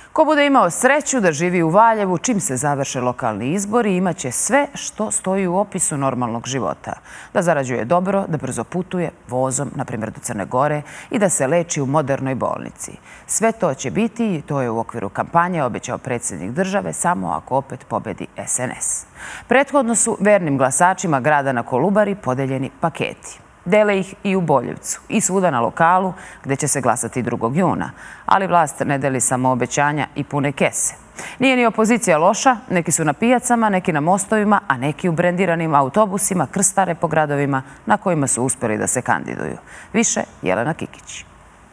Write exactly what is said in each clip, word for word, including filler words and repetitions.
Ko bude imao sreću da živi u Valjevu, čim se završe lokalni izbori, imaće sve što stoji u opisu normalnog života. Da zarađuje dobro, da brzo putuje vozom, na primjer do Crne Gore, i da se leči u modernoj bolnici. Sve to će biti i to je u okviru kampanje obećao predsjednik države, samo ako opet pobedi S N S. Prethodno su vernim glasačima grada na Kolubari podeljeni paketi. Dele ih i u Boljevcu i svuda na lokalu gdje će se glasati drugog juna. Ali vlast ne deli samo obećanja i pune kese. Nije ni opozicija loša, neki su na pijacama, neki na mostovima, a neki u brendiranim autobusima krstare po gradovima na kojima su uspjeli da se kandiduju. Više Jelena Kikić.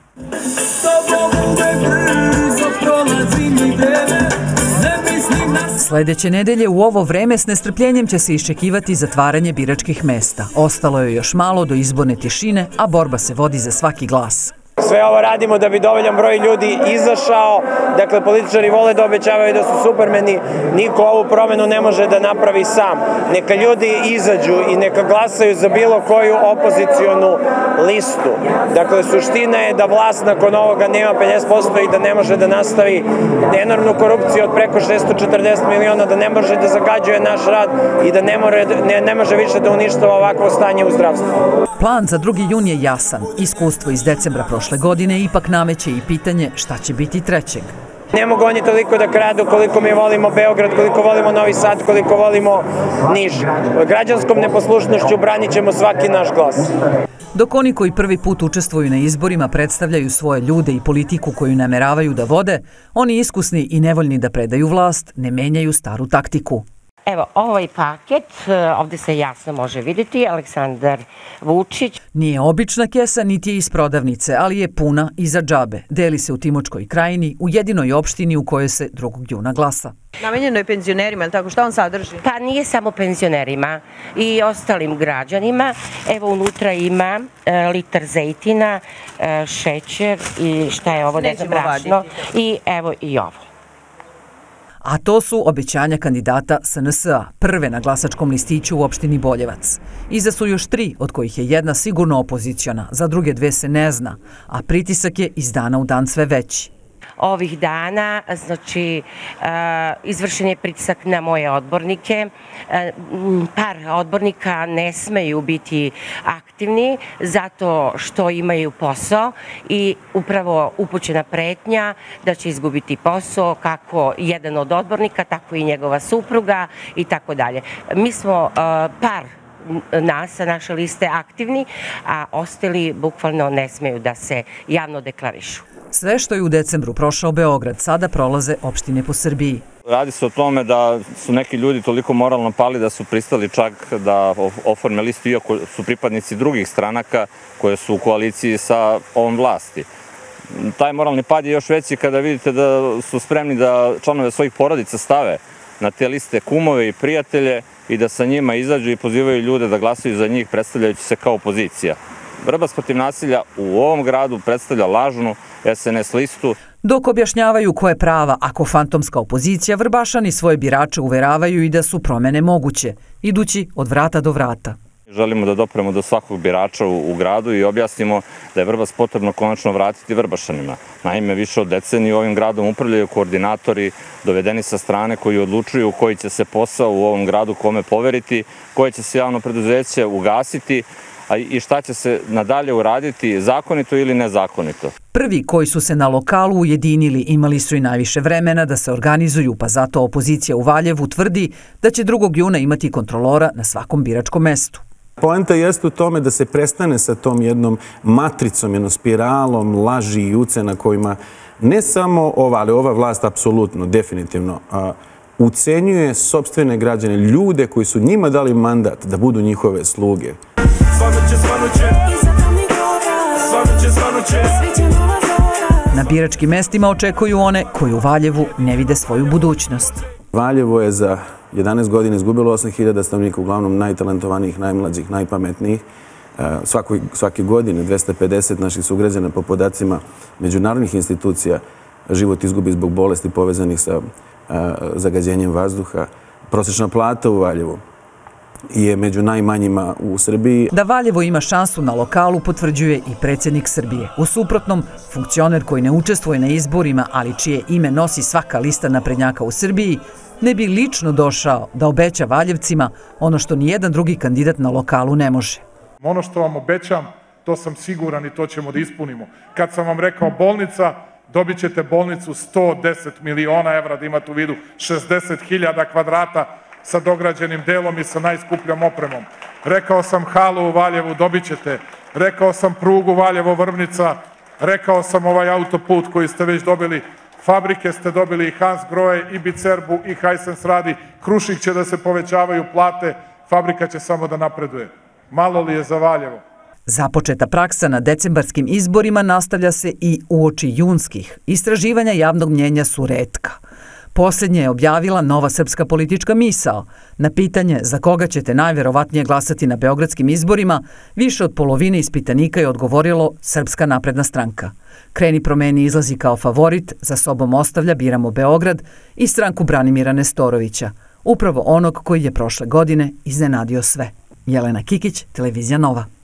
Sljedeće nedelje u ovo vreme s nestrpljenjem će se iščekivati zatvaranje biračkih mesta. Ostalo je još malo do izborne tišine, a borba se vodi za svaki glas. Sve ovo radimo da bi dovoljan broj ljudi izašao. Dakle, političari vole da obećavaju da su supermeni. Niko ovu promenu ne može da napravi sam. Neka ljudi izađu i neka glasaju za bilo koju opozicionu listu. Dakle, suština je da vlast nakon ovoga nema pedeset posto i da ne može da nastavi enormnu korupciju od preko šesto četrdeset miliona, da ne može da zagađuje naš rad i da ne, more, ne, ne može više da uništava ovakvo stanje u zdravstvu. Plan za drugi jun je jasan. Iskustvo iz decembra prošle godine ipak nameće i pitanje šta će biti trećeg. Ne mogu oni toliko da kradu koliko mi volimo Beograd, koliko volimo Novi Sad, koliko volimo Niš. Građanskom neposlušnošću branit ćemo svaki naš glas. Dok oni koji prvi put učestvuju na izborima predstavljaju svoje ljude i politiku koju nameravaju da vode, oni iskusni i nevoljni da predaju vlast ne menjaju staru taktiku. Evo, ovaj paket, ovdje se jasno može vidjeti, Aleksandar Vučić. Nije obična kesa, niti je iz prodavnice, ali je puna i za džabe. Deli se u Timočkoj krajini, u jedinoj opštini u kojoj se drugog juna glasa. Namenjeno je penzionerima, ali tako? Šta on sadrži? Pa nije samo penzionerima i ostalim građanima. Evo, unutra ima e, litar zejtina, e, šećer i šta je ovo, ne znam, brašno. I evo i ovo. A to su obećanja kandidata S N S-a, prve na glasačkom listiću u opštini Boljevac. Iza su još tri, od kojih je jedna sigurno opoziciona, za druge dve se ne zna, a pritisak je iz dana u dan sve veći. Ovih dana, znači, izvršen je pritisak na moje odbornike. Par odbornika ne smeju biti aktivni zato što imaju posao i upravo upućena pretnja da će izgubiti posao kako jedan od odbornika, tako i njegova supruga i tako dalje. Mi smo par nas sa naše liste aktivni, a ostali bukvalno ne smeju da se javno deklarišu. Sve što je u decembru prošao Beograd, sada prolaze opštine po Srbiji. Radi se o tome da su neki ljudi toliko moralno pali da su pristali čak da oforme listu, iako su pripadnici drugih stranaka koje su u koaliciji sa ovom vlasti. Taj moralni pad je još veći kada vidite da su spremni da članove svojih porodica stave na te liste kumove i prijatelje i da sa njima izađu i pozivaju ljude da glasaju za njih, predstavljajući se kao opozicija. Borba protiv nasilja u ovom gradu predstavlja lažnu S N S listu. Dok objašnjavaju koje prava, ako fantomska opozicija, Vrbašani svoje birače uveravaju i da su promene moguće, idući od vrata do vrata. Želimo da dopremo do svakog birača u, u gradu i objasnimo da je Vrbas potrebno konačno vratiti Vrbašanima. Naime, više od decenije ovim gradom upravljaju koordinatori dovedeni sa strane koji odlučuju koji će se posao u ovom gradu kome poveriti, koje će se javno preduzeće ugasiti, a i šta će se nadalje uraditi, zakonito ili nezakonito. Prvi koji su se na lokalu ujedinili imali su i najviše vremena da se organizuju, pa zato opozicija u Valjevu tvrdi da će drugog juna imati kontrolora na svakom biračkom mestu. Poenta jeste u tome da se prestane sa tom jednom matricom, jednom spiralom laži i ucena kojima ne samo ova, ali ova vlast apsolutno, definitivno, a, ucenjuje sopstvene građane, ljude koji su njima dali mandat da budu njihove sluge. Na biračkim mestima očekuju one koji u Valjevu ne vide svoju budućnost. Valjevo je za jedanaest godina izgubilo osam hiljada stanovnika, uglavnom najtalentovanijih, najmlađih, najpametnijih. Svaki, svake godine dvesta pedeset naših sugrađana po podacima međunarodnih institucija život izgubi zbog bolesti povezanih sa zagađenjem vazduha. Prosječna plata u Valjevu je među najmanjima u Srbiji. Da Valjevo ima šansu na lokalu potvrđuje i predsjednik Srbije. U suprotnom, funkcioner koji ne učestvuje na izborima, ali čije ime nosi svaka lista naprednjaka u Srbiji, ne bi lično došao da obeća Valjevcima ono što nijedan drugi kandidat na lokalu ne može. Ono što vam obećam, to sam siguran i to ćemo da ispunimo. Kad sam vam rekao bolnica, dobit ćete bolnicu sto deset miliona evra, da imate u vidu šezdeset hiljada kvadrata sa dograđenim delom i sa najskupljom opremom. Rekao sam halu u Valjevu, dobit ćete. Rekao sam prugu Valjevo-Vrbnica, rekao sam ovaj autoput koji ste već dobili. Fabrike ste dobili i Hans Grohe, i Bicerbu, i Hisense radi. Krušik će da se povećavaju plate, fabrika će samo da napreduje. Malo li je za Valjevo? Započeta praksa na decembarskim izborima nastavlja se i uoči junskih. Istraživanja javnog mnjenja su retka. Posljednje je objavila Nova srpska politička misao. Na pitanje za koga ćete najverovatnije glasati na beogradskim izborima, više od polovine ispitanika je odgovorilo Srpska napredna stranka. Kreni promeni izlazi kao favorit, za sobom ostavlja Biramo Beograd i stranku Branimira Nestorovića, upravo onog koji je prošle godine iznenadio sve. Jelena Kikić, Televizija Nova.